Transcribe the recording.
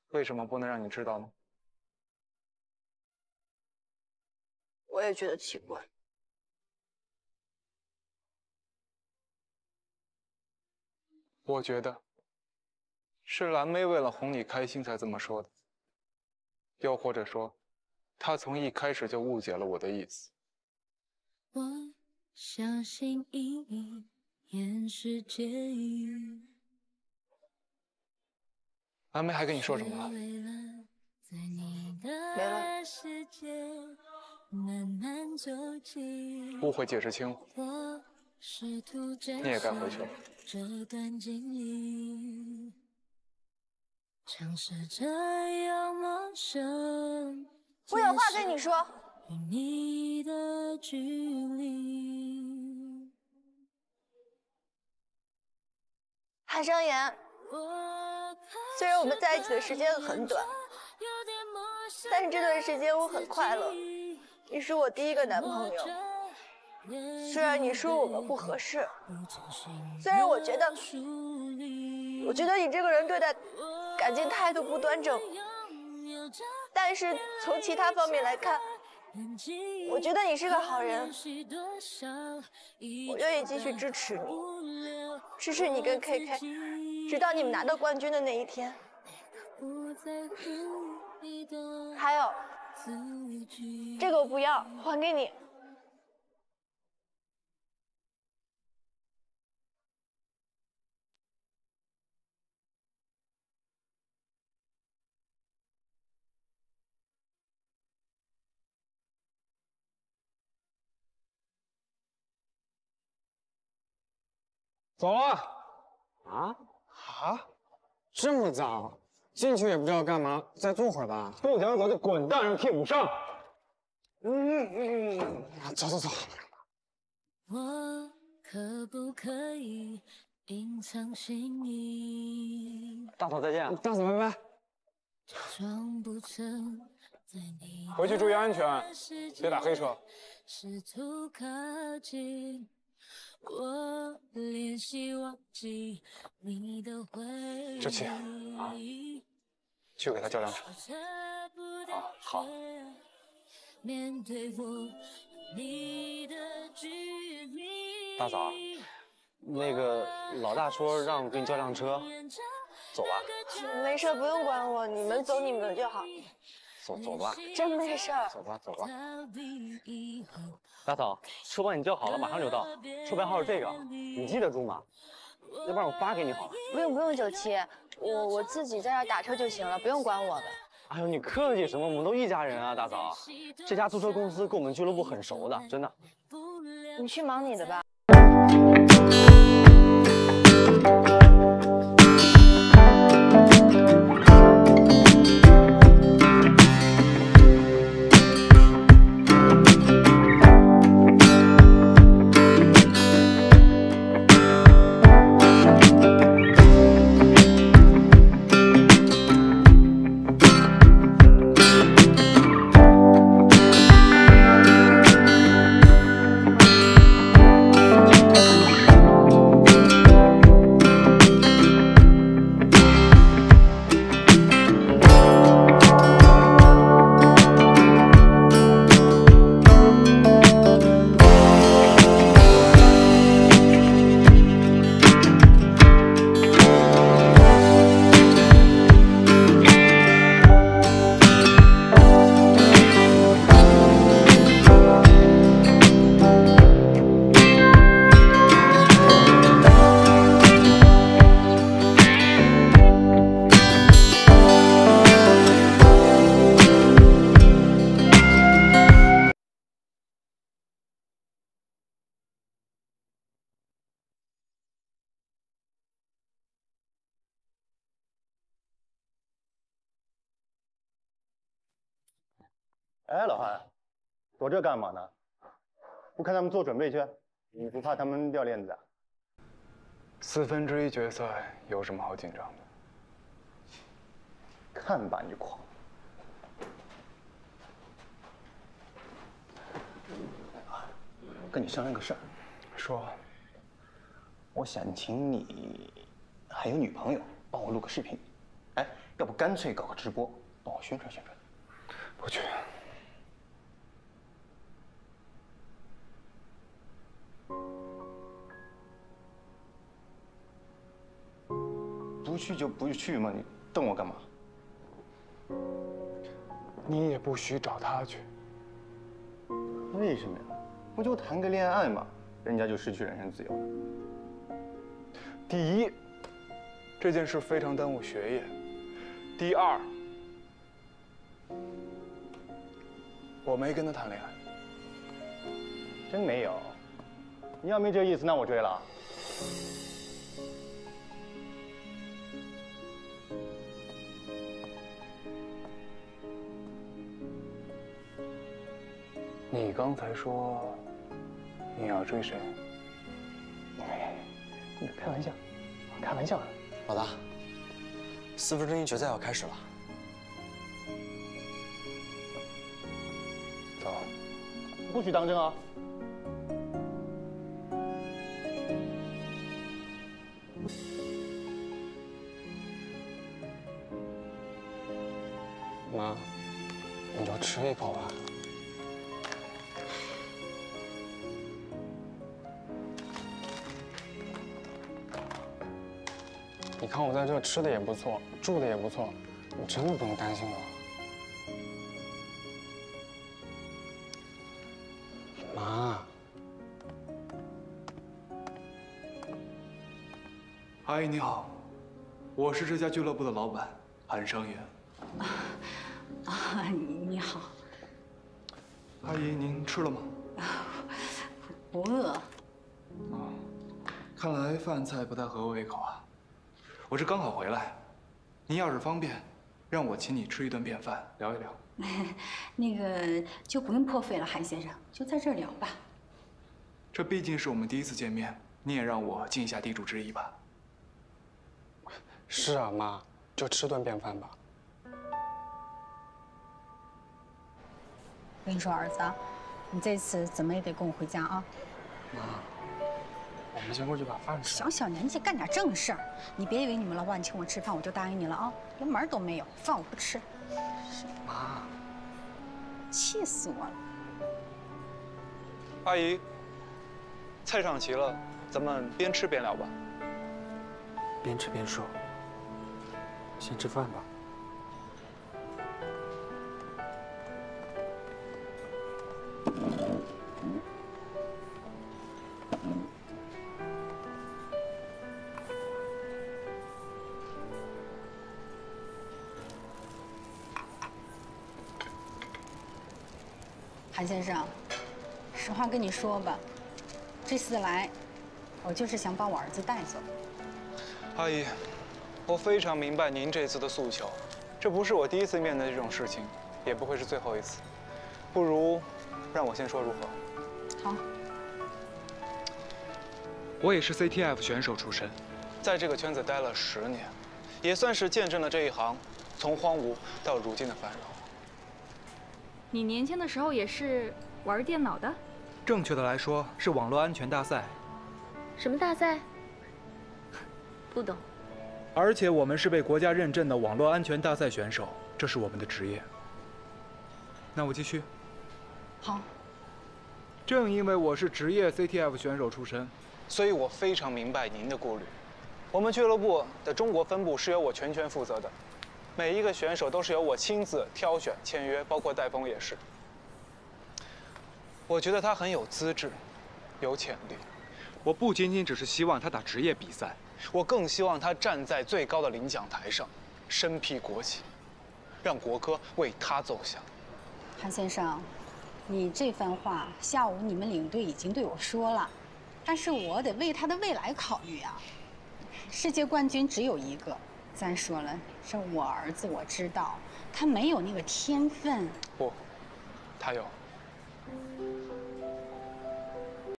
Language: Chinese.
为什么不能让你知道呢？ 我也觉得奇怪。 我觉得是蓝莓为了哄你开心才这么说的，又或者说，她从一开始就误解了我的意思。 我相信一眼是结语。 蓝莓还跟你说什么了？ 没了。 误会解释清，你也该回去了。 这段经历，尝试着要陌生。 我有话跟你说。 与你的距离。 韩商言，虽然我们在一起的时间很短，但是这段时间我很快乐。你是我第一个男朋友，虽然你说我们不合适，虽然我觉得你这个人对待感情态度不端正，但是从其他方面来看，我觉得你是个好人。我愿意继续支持你，支持你跟 KK， 直到你们拿到冠军的那一天。还有，这个我不要，还给你。 走了。啊？这么早？进去也不知道干嘛，再坐会儿吧。不想走就滚蛋，让替补上。走。 我可不可以隐藏心意？ 大嫂再见。大嫂拜拜。 装不曾在你回去注意安全，别打黑车。 试图靠近。我练习忘记你的回忆。 志奇啊，去给他叫辆车。 好。 面对我你的距离。 大嫂，那个老大说让我给你叫辆车，走吧。 没事，不用管我，你们走你们的就好。 走吧。 真没事。 走吧。大嫂，车帮你叫好了，马上就到。车牌号是这个，你记得住吗？要不然我发给你好了。 不用，九七，我自己在这打车就行了，不用管我的。 哎呦，你客气什么？我们都一家人啊，大嫂。这家租车公司跟我们俱乐部很熟的，真的。 你去忙你的吧。 哎，老韩，躲这干嘛呢？不看他们做准备去？你不怕他们掉链子啊 1/4决赛有什么好紧张的？ 看吧，你狂！跟你商量个事儿。 说。 我想请你，还有女朋友，帮我录个视频。哎， 要不干脆搞个直播，帮我宣传宣传。 不去。 不去就不去嘛，你瞪我干嘛？ 你也不许找他去。 为什么呀？不就谈个恋爱嘛，人家就失去人身自由了。 第一，这件事非常耽误学业；第二，我没跟他谈恋爱。 真没有？你要没这意思，那我追了。 你刚才说你要追谁？ 开玩笑，开玩笑的。 老大，4分之一决赛要开始了。 走。 不许当真啊！ 妈，你就吃一口吧。你看我在这吃的也不错，住的也不错，你真的不用担心我。妈， 阿姨你好，我是这家俱乐部的老板韩商言。 你好。 阿姨您吃了吗？ 不饿。 看来饭菜不太合我胃口啊。我这刚好回来，您要是方便，让我请你吃一顿便饭，聊一聊。 那个就不用破费了，韩先生，就在这儿聊吧。 这毕竟是我们第一次见面，你也让我尽一下地主之谊吧。 是啊，妈，就吃顿便饭吧。 我跟你说，儿子，你这次怎么也得跟我回家啊。 妈，我们先过去把饭吃。 小年纪干点正事儿，你别以为你们老板请我吃饭我就答应你了啊，连门都没有，饭我不吃。 妈， 气死我了！ 阿姨，菜上齐了，咱们边吃边聊吧。 边吃边说。先吃饭吧。 韩先生，实话跟你说吧，这次来，我就是想把我儿子带走。 阿姨，我非常明白您这次的诉求，这不是我第一次面对这种事情，也不会是最后一次。不如，让我先说如何？ 好。 我也是 CTF 选手出身，在这个圈子待了10年，也算是见证了这一行从荒芜到如今的繁荣。 你年轻的时候也是玩电脑的？ 正确的来说是网络安全大赛。 什么大赛？不懂。 而且我们是被国家认证的网络安全大赛选手，这是我们的职业。那我继续。 好。 正因为我是职业 CTF 选手出身， 所以我非常明白您的顾虑。我们俱乐部的中国分部是由我全权负责的，每一个选手都是由我亲自挑选、签约，包括戴峰也是。我觉得他很有资质，有潜力。 我不仅仅只是希望他打职业比赛， 我更希望他站在最高的领奖台上，身披国旗，让国歌为他奏响。 韩先生，你这番话下午你们领队已经对我说了，但是我得为他的未来考虑啊。世界冠军只有一个，再说了，这我儿子我知道，他没有那个天分。 不，他有。